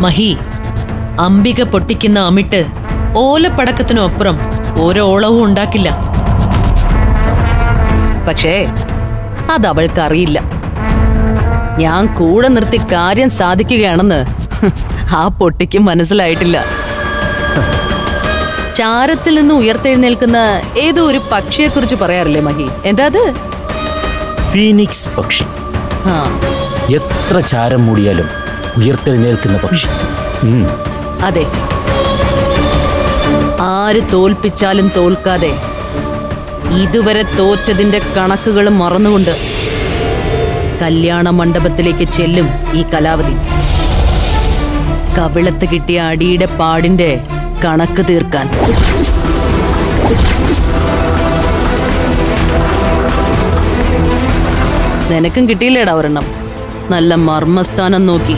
മഹി, അംബിക പൊട്ടിക്കുന്ന അമിട്ട് ഓലപ്പടക്കത്തിനൊപ്പുറം ഓരോളവും ഉണ്ടാക്കില്ല. പക്ഷേ അതവൾക്കറിയില്ല. ഞാൻ കൂടെ നിർത്തി കാര്യം സാധിക്കുകയാണെന്ന് ആ പൊട്ടിക്ക് മനസ്സിലായിട്ടില്ല. ചാരത്തിൽ നിന്ന് ഉയർത്തെഴുന്നേൽക്കുന്ന ഏതോ ഒരു പക്ഷിയെക്കുറിച്ച് പറയാറില്ലേ മഹി? എന്താ അത്? ഫീനിക്സ് പക്ഷി. എത്ര ചാരം മൂടിയാലും ഉയർത്തെഴുന്നേൽക്കുന്ന പക്ഷി. അതെ, ആര് തോൽപ്പിച്ചാലും തോൽക്കാതെ ഇതുവരെ തോറ്റതിന്റെ കണക്കുകളും മറന്നുകൊണ്ട് കല്യാണ മണ്ഡപത്തിലേക്ക് ചെല്ലും ഈ കലാവതി. കവിളത്ത് കിട്ടിയ അടിയുടെ പാടിന്റെ കണക്ക് തീർക്കാൻ. നിനക്കും കിട്ടിയില്ലേടാ ഒരെണ്ണം? നല്ല മർമ്മസ്ഥാനം നോക്കി.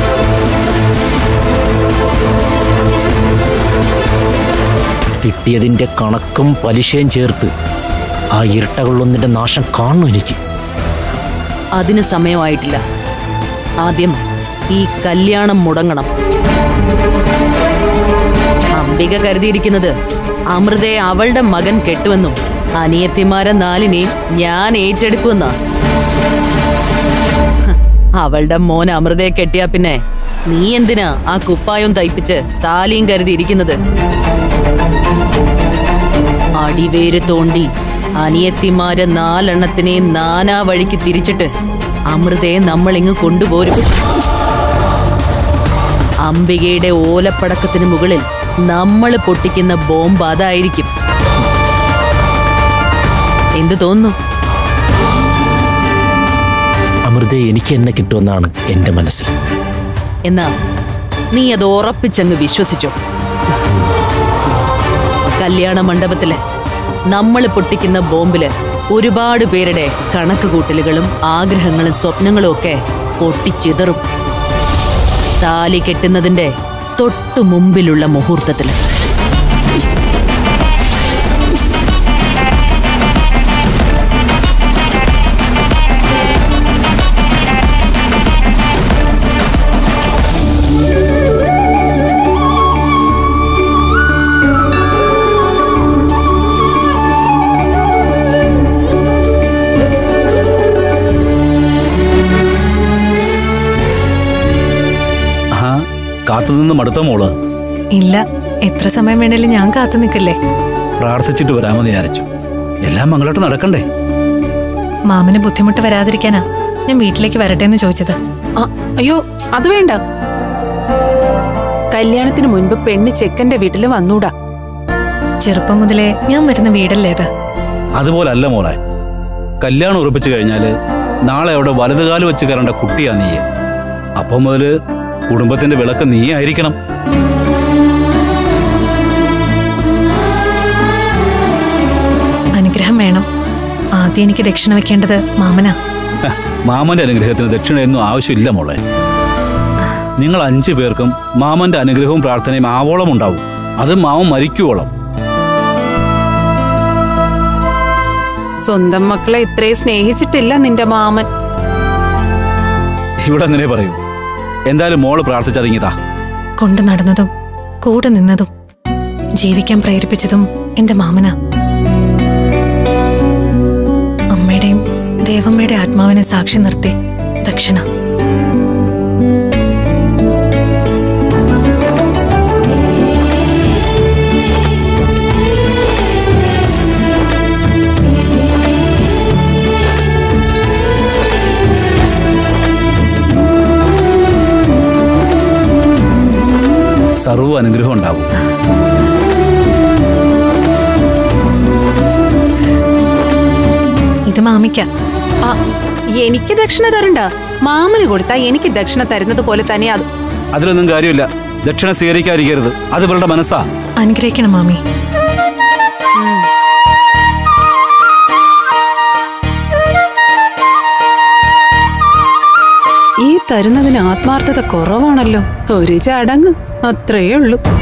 കിട്ടിയതിന്റെ കണക്കും പലിശയും ചേർത്ത് ആ ഇരട്ടകൊള്ളൊന്നിന്റെ നാശം കാണുന്നു എനിക്ക്. അതിന് സമയമായിട്ടില്ല. ആദ്യം ഈ കല്യാണം മുടങ്ങണം. അംബിക കരുതിയിരിക്കുന്നത് അമൃതയെ അവളുടെ മകൻ കെട്ടുവെന്നും അനിയത്തിമാരെ 4നെയും ഞാൻ ഏറ്റെടുക്കുമെന്നാ. അവളുടെ മോൻ അമൃതയെ കെട്ടിയാ പിന്നെ നീ എന്തിനാ ആ കുപ്പായം തയ്പ്പിച്ച് താലിയും കരുതിയിരിക്കുന്നത്? അടിവേര് തോണ്ടി അനിയത്തിമാരെ 4 എണ്ണത്തിനെയും നാനാ വഴിക്ക് തിരിച്ചിട്ട് അമൃതയെ നമ്മളിങ്ങ് കൊണ്ടുപോരും. അംബികയുടെ ഓലപ്പടക്കത്തിന് മുകളിൽ നമ്മൾ പൊട്ടിക്കുന്ന ബോംബ് അതായിരിക്കും. എന്തു തോന്നുന്നു? അമൃതയെ എനിക്ക് എന്നെ കിട്ടുമെന്നാണ് എന്റെ മനസ്സിൽ. എന്നാ നീ അത് ഉറപ്പിച്ചങ്ങ് വിശ്വസിച്ചോ. കല്യാണ മണ്ഡപത്തില് നമ്മൾ പൊട്ടിക്കുന്ന ബോംബില് ഒരുപാട് പേരുടെ കണക്ക് കൂട്ടലുകളും ആഗ്രഹങ്ങളും സ്വപ്നങ്ങളും ഒക്കെ പൊട്ടിച്ചിതറും. താലി കെട്ടുന്നതിന്റെ തൊട്ടു മുമ്പിലുള്ള മുഹൂർത്തത്തില്. കാത്തുനിന്ന് മടുത്ത മോള്? ഇല്ല, എത്ര സമയം വേണേലും ഞാൻ കാത്തു നിൽക്കില്ലേ. പ്രാർത്ഥിച്ചിട്ട് വരാമെന്ന് വിചാരിച്ചു. എല്ലാം മംഗളമായിട്ട് നടക്കണ്ടേ? മാമന് ബുദ്ധിമുട്ട് വരാതിരിക്കാനാ ഞാൻ വീട്ടിലേക്ക് വരട്ടെ എന്ന് ചോദിച്ചത്. അയ്യോ, അത് വേണ്ട. കല്യാണത്തിന് മുൻപ് പെണ്ണ് ചെക്കന്റെ വീട്ടില് വന്നൂടാ. ചെറുപ്പം മുതലേ ഞാൻ വരുന്ന വീടല്ലേത്. അതുപോലെ അല്ല മോളെ. കല്യാണം ഉറപ്പിച്ചു കഴിഞ്ഞാല് നാളെ അവിടെ വലതുകാല് വെച്ച് കയറേണ്ട കുട്ടിയാ നീ. അപ്പം മുതല് കുടുംബത്തിന്റെ വിളക്ക് നീ ആയിരിക്കണം. അനുഗ്രഹം വേണം. ആദ്യം എനിക്ക് ദക്ഷിണ വെക്കേണ്ടത് മാമനാ. മാമന്റെ അനുഗ്രഹത്തിന് ദക്ഷിണയൊന്നും ആവശ്യമില്ല മോളെ. നിങ്ങൾ 5 പേർക്കും മാമന്റെ അനുഗ്രഹവും പ്രാർത്ഥനയും ആവോളം ഉണ്ടാവും. അത് മാമൻ മരിക്കുവോളം. സ്വന്തം മക്കളെ ഇത്രയും സ്നേഹിച്ചിട്ടില്ല നിന്റെ മാമൻ. ഇവിടെ അങ്ങനെ പറയൂ. എന്തായാലും മോള് പ്രാർത്ഥിച്ചറിഞ്ഞതാ. കൊണ്ടു നടന്നതും കൂടെ നിന്നതും ജീവിക്കാൻ പ്രേരിപ്പിച്ചതും എന്റെ മാമനാ. അമ്മയുടെയും ദേവമ്മയുടെ ആത്മാവിനെ സാക്ഷി നിർത്തി ദക്ഷിണ. സർവ്വ അനുഗ്രഹം ഉണ്ടാവും. ഇത് മാമിക്ക. എനിക്ക് ദക്ഷിണ തരണ്ട. മാമന് കൊടുത്താ എനിക്ക് ദക്ഷിണ തരുന്നത് പോലെ തന്നെ. അതിലൊന്നും കാര്യമില്ല. ദക്ഷിണ സ്വീകരിക്കാതിരിക്കരുത്. അത് ഇവളുടെ മനസ്സാ. അനുഗ്രഹിക്കണം മാമി. ഈ തരുന്നതിന് ആത്മാർത്ഥത കുറവാണല്ലോ. ഒരു ചടങ്ങ്, അത്രയേ ഉള്ളൂ.